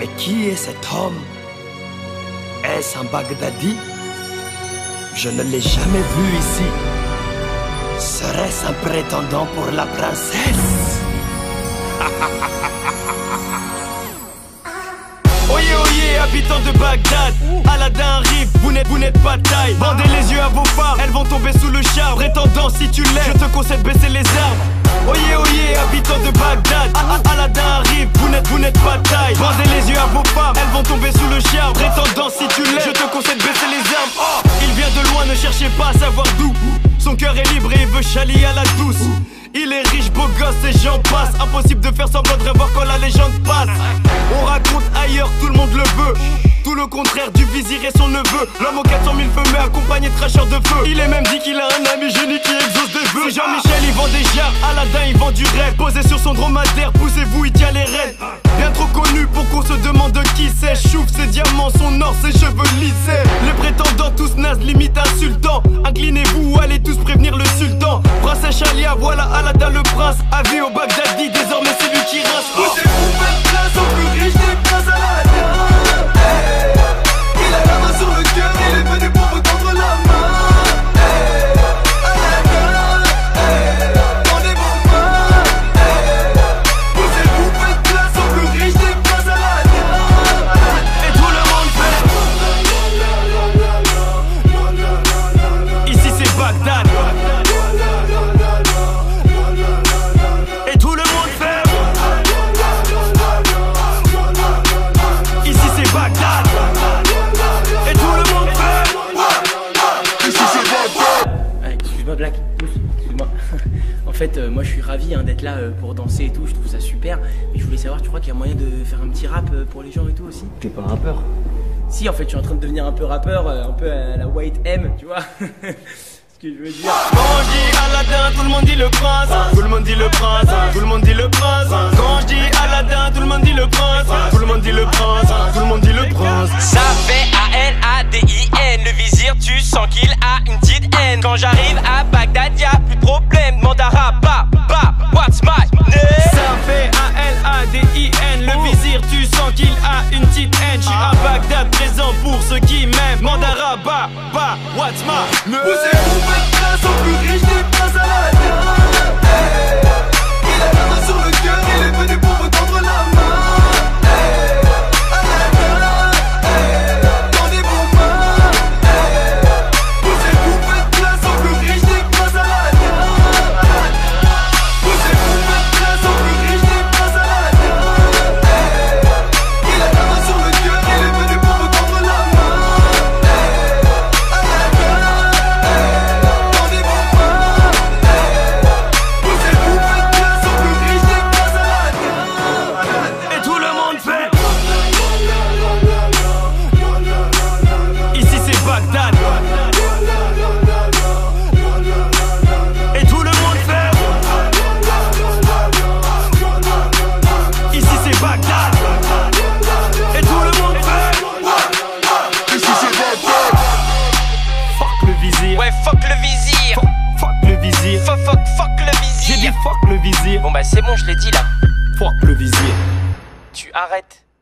Mais qui est cet homme? Est-ce un Baghdadi? Je ne l'ai jamais vu ici. Serait-ce un prétendant pour la princesse? Oyez, oyez, habitants de Bagdad, Aladdin arrive, vous n'êtes pas de taille. Bandez les yeux à vos phares, elles vont tomber sous le char. Prétendant, si tu l'aimes, je te conseille de baisser les armes. Oyez, oyez, habitants de Bagdad, Aladdin arrive, vous n'êtes pas de taille. Bandez les yeux à vos phares, elles vont tomber sous le char. Prétendant, si tu l'aimes, je te conseille de baisser les armes. Oh, il vient de loin, ne cherchez pas à savoir d'où. Son cœur est libre et il veut chalier à la douce. Il est riche, beau gosse et j'en passe. Impossible de faire semblant de revoir quand la légende passe. On raconte ailleurs, tout le monde le veut. Tout le contraire du vizir et son neveu. L'homme aux 400 000 feux mais accompagné de cracheurs de feu. Il est même dit qu'il a un ami génie qui exauce des vœux. C'est Jean-Michel, il vend des jarres, Aladdin il vend du rêve. Posé sur son dromadaire, poussez-vous, il tient les rênes. Bien trop connu pour qu'on se demande qui c'est. Chouf ses diamants, son or, ses cheveux lissés. Les prétendants tous nazes, limite insultants. Inclinez-vous, allez tous prévenir le sultan. Princesse Chalia, voilà Aladdin le prince. Avis au Baghdadi, désormais c'est lui qui rince. Poussez-vous, faites place au plus riche des princes Aladdin. Il a la main sur le cœur, il est venu pour vous tendre la main. Aladdin, tendez vos mains. Poussez-vous, faites place au plus riche des princes Aladdin. Et tout le monde fait. Ici c'est Bagdad. Et tout le monde fait. Ici c'est Bagdad. Et tout le monde fait. Ici c'est Bagdad. Excuse-moi Black, excuse-moi. En fait, moi je suis ravi d'être là pour danser et tout, je trouve ça super. Mais je voulais savoir, tu crois qu'il y a moyen de faire un petit rap pour les gens et tout aussi? T'es pas rappeur? Si, en fait, je suis en train de devenir un peu rappeur, un peu à la White M, tu vois. Ce que je veux dire. Quand je dis Aladdin, tout le monde dit le prince. Tout le monde dit le prince. Tout le monde dit le prince. Quand je dis Aladdin, tout le monde dit le prince. Tout le monde dit le prince. Tout le monde dit le prince. Ça fait A-L-A-D-I-N. Le vizir, tu sens qu'il a une petite haine. Quand j'arrive à Bagdad, y'a plus de problème. Demande à Rabat, what's my name? Ça fait A-L-A-D-I-N. Le vizir, tu sens qu'il a une petite haine. Je suis à Bagdad, présent pour ceux qui m'aiment. Mandara, what's my name? Poussez-vous, faites place au plus riche des princes Aladdin. Il a la main sur le cœur, il est venu pour vous tendre la main. Aladdin, tendez vos mains. Poussez-vous, faites place au plus riche des princes Aladdin. Poussez-vous, faites place au plus riche des princes Aladdin. Il a la main sur le cœur, il est venu pour vous tendre la main. Aladdin, tendez vos mains. Poussez-vous, faites place au plus riche des princes Aladdin. Et tout le monde fait. Ici c'est Bagdad. Et tout le monde fait. Ici c'est Bagdad. Et tout le monde fait. Ici c'est Bagdad. Fuck le vizir. Ouais, fuck le vizir. Fuck le vizir. Fuck le J'ai dit vizir. fuck le vizir. Bon bah c'est bon, je l'ai dit là. Fuck le vizir. Tu arrêtes.